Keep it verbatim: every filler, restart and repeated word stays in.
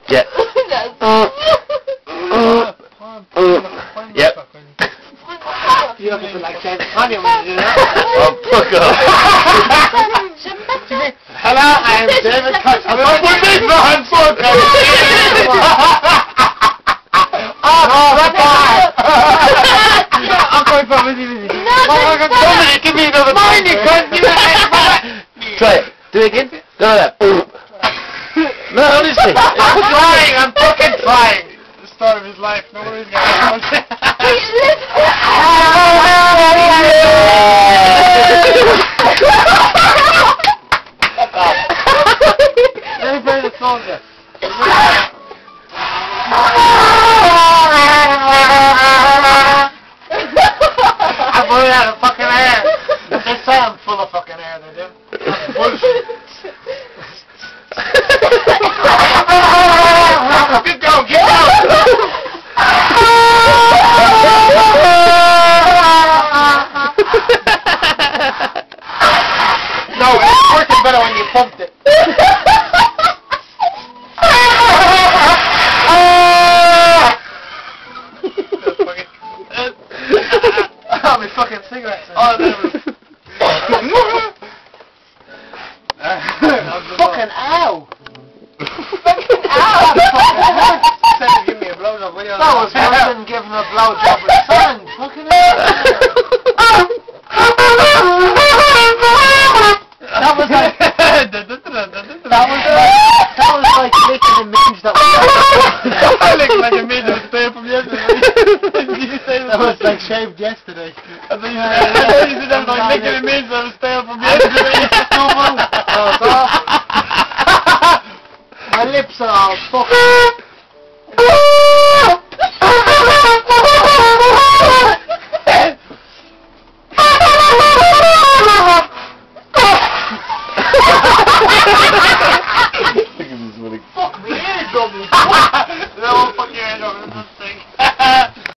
Yeah. Yep. You have to be like James Conner when you do that. Oh, fuck off. Hello, I am David Koch. I'm What was this man? Fuck off. Oh, that guy. I'm going for a busy, busy. No, Dominic, give me another mine, you cunt. Give me a Try it. Do it again. Go like that. No, honestly. I'm trying. I'm fucking trying. The start of his life. No worries, guys. Let me play the song then. I'm running out of fucking air. They say I'm full of fucking air, they do. That's bullshit. Keep going, keep going. No, it's working better when you pumped it. Oh, my fucking cigarettes. Oh, there was... Fucking ow! Fucking ow! Said to give me a blowjob. That was worse than giving a blowjob with sand. Fucking hell. That was like... that was like... That was like licking a minge that was... I look like a minge that was staying from yesterday. That was like shaved yesterday. I think you said that was like licking a minge that was staying from yesterday. Oh, God. My lips are all fucked. Fuck me, ears, dummy.